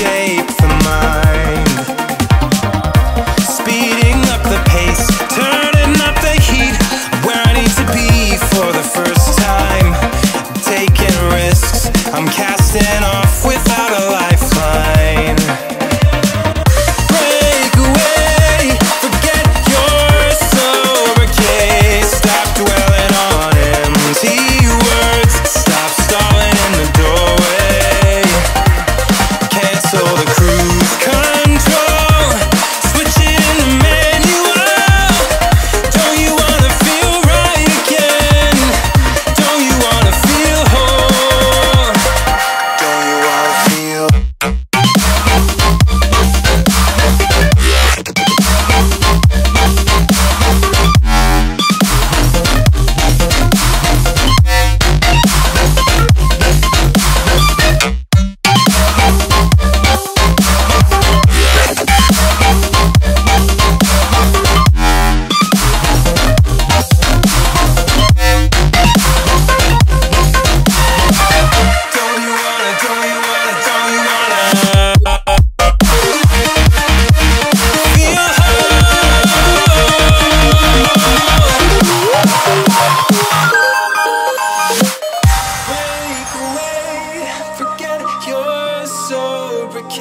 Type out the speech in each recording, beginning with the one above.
escape the mind. Speeding up the pace, turning up the heat, where I need to be for the first time. Taking risks, I'm casting off without a lifeline. Break away, forget your sober case. Stop dwelling on empty words, stop stalling in the doorway. Cancel the cruise control, switch it in the manual. Don't you wanna feel right again? Don't you wanna feel whole? Don't you wanna feel?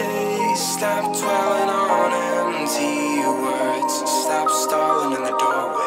Stop dwelling on empty words, stop stalling in the doorway.